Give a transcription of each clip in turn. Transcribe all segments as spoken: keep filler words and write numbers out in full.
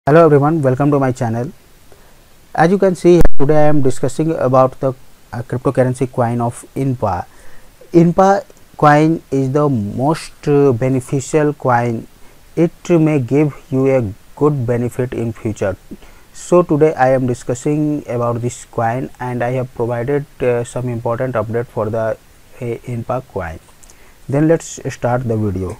Hello everyone, welcome to my channel. As you can see, today I am discussing about the uh, cryptocurrency coin of I N P A. I N P A coin is the most uh, beneficial coin. It may give you a good benefit in future. So today I am discussing about this coin and I have provided uh, some important update for the uh, I N P A coin. Then let's start the video.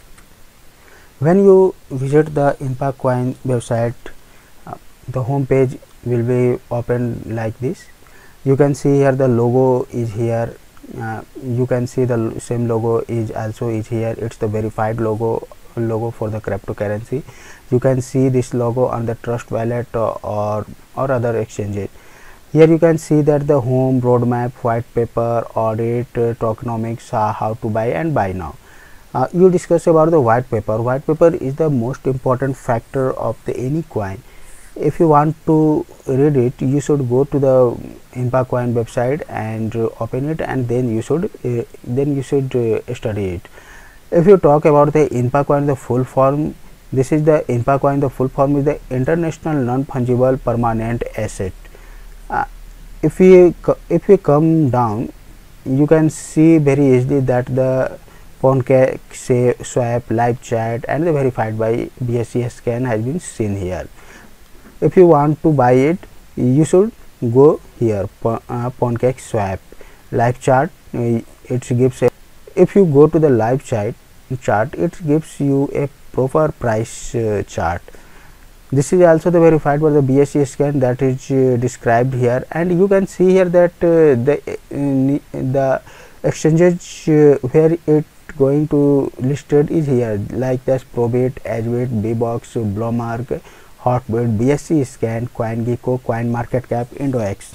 When you visit the I N P A coin website, uh, the home page will be open like this. You can see here the logo is here. Uh, you can see the same logo is also is here. It's the verified logo logo for the cryptocurrency. You can see this logo on the Trust Wallet or or, or other exchanges. Here you can see that the home, roadmap, white paper, audit, uh, tokenomics, uh, how to buy and buy now. Uh, you discuss about the white paper. White paper is the most important factor of the any coin. If you want to read it, you should go to the I N P A coin website and uh, open it, and then you should uh, then you should uh, study it. If you talk about the I N P A coin, the full form, this is the I N P A coin. The full form is the International Non-Fungible Permanent Asset. Uh, if we if we come down, you can see very easily that the PointCake, swap, live chat and the verified by B S C scan has been seen here. If you want to buy it, you should go here, uh, PointCake, swap, live chart. Uh, it gives a, if you go to the live chart chart it gives you a proper price uh, chart. This is also the verified by the B S C scan that is uh, described here, and you can see here that uh, the uh, the exchanges uh, where it going to listed is here, like this: Probit, Edgewit, Bbox, Blowmark, Hotbit, B S C scan, CoinGecko, CoinMarketCap, IndoX,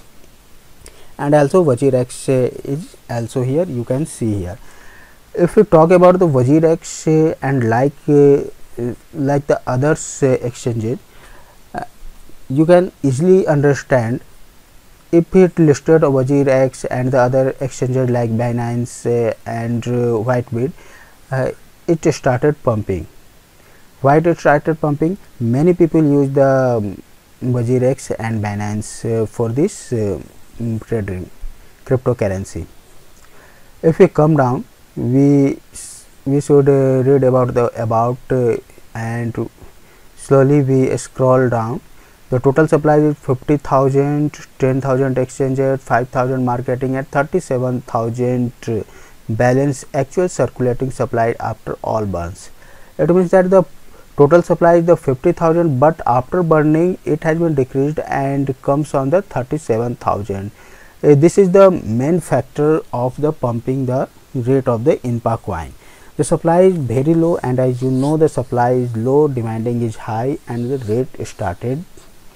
and also WazirX uh, is also here. You can see here. If you talk about the WazirX uh, and like uh, like the others uh, exchanges, uh, you can easily understand. If it listed WazirX and the other exchanges like Binance uh, and uh, Whitebit, uh, it started pumping. Why it started pumping? Many people use the um, WazirX and Binance uh, for this uh, trading cryptocurrency. If we come down, we we should uh, read about the about uh, and slowly we scroll down. The total supply is fifty thousand, ten thousand exchanges, five thousand marketing and thirty-seven thousand balance actual circulating supply after all burns. It means that the total supply is the fifty thousand, but after burning it has been decreased and comes on the thirty-seven thousand. Uh, this is the main factor of the pumping the rate of the I N P A coin. The supply is very low, and as you know the supply is low, demanding is high, and the rate started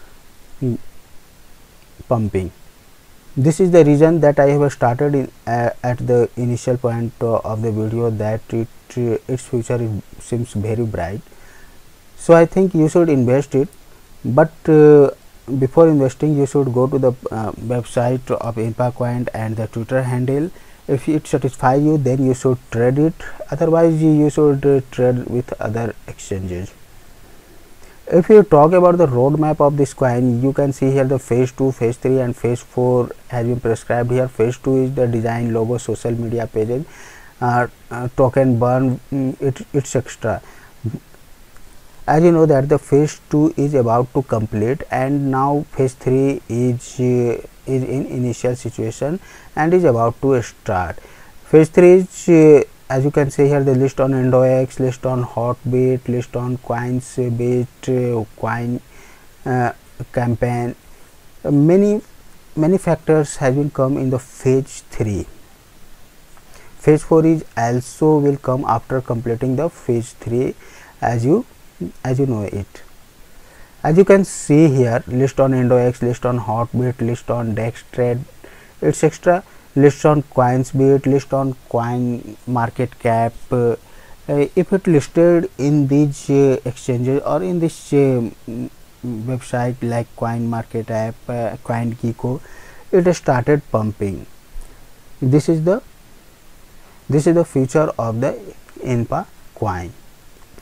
pumping. This is the reason that I have started in, uh, at the initial point uh, of the video that it uh, its future is, seems very bright. So I think you should invest it, but uh, before investing you should go to the uh, website of I N P A coin and the Twitter handle. If it satisfies you, then you should trade it. Otherwise you, you should uh, trade with other exchanges. If you talk about the roadmap of this coin, you can see here the phase two, phase three and phase four has been prescribed here. Phase two is the design, logo, social media pages, uh, uh, token burn, mm, it, it's extra. As you know that the phase two is about to complete, and now phase three is uh, is in initial situation and is about to start. Phase three is uh, as you can see here the list on IndoX, list on Hotbit, list on Coinsbit, uh, Coin uh, campaign. Uh, many many factors have been come in the phase three. Phase four is also will come after completing the phase three, as you as you know it. As you can see here, list on IndoX, list on Hotbit, list on Dextrade, it's extra. List on Coinsbit, list on CoinMarketCap. Uh, uh, if it listed in these uh, exchanges or in this uh, website like CoinMarketCap, uh, CoinGecko, it started pumping. This is the this is the future of the I N P A coin.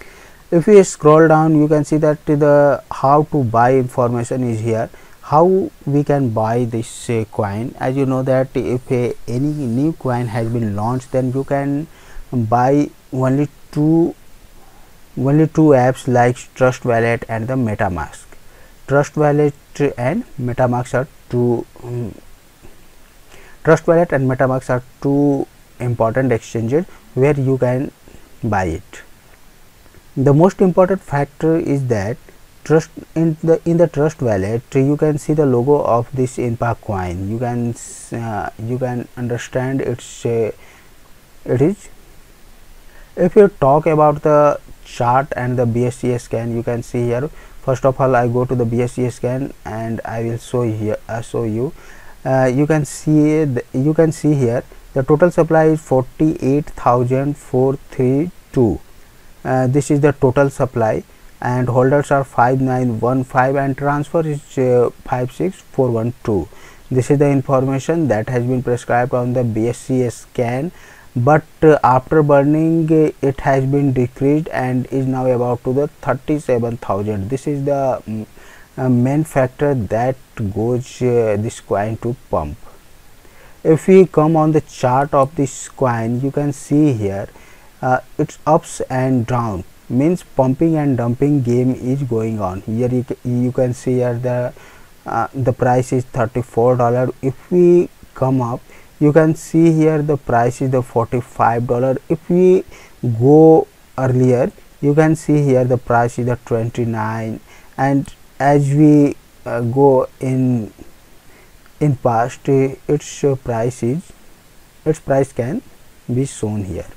If you scroll down, you can see that the how to buy information is here. How we can buy this uh, coin. As you know that if uh, any new coin has been launched, then you can buy only two only two apps like Trust Wallet and the MetaMask. Trust Wallet and MetaMask are two um, Trust Wallet and MetaMask are two important exchanges where you can buy it. The most important factor is that trust in the in the Trust Wallet you can see the logo of this I N P A coin. You can uh, you can understand it's uh, it is. If you talk about the chart and the B S C scan, you can see here. First of all, I go to the B S C scan and I will show here uh, show you. Uh, you can see the, you can see here the total supply is forty-eight thousand four hundred thirty-two. Uh, this is the total supply, and holders are five nine one five and transfer is uh, five six four one two. This is the information that has been prescribed on the B S C scan, but uh, after burning uh, it has been decreased and is now about to the thirty-seven thousand. This is the um, uh, main factor that goes uh, this coin to pump. If we come on the chart of this coin, you can see here uh, it's ups and down, means pumping and dumping game is going on. Here you, you can see here the uh, the price is thirty-four dollars. If we come up, you can see here the price is the forty-five dollars. If we go earlier, you can see here the price is the twenty-nine, and as we uh, go in in past, uh, its uh, price is its price can be shown here.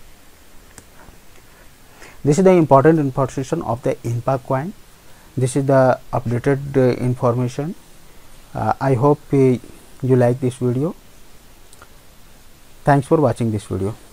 This is the important information of the I N P A coin. This is the updated uh, information. uh, I hope uh, you like this video. Thanks for watching this video.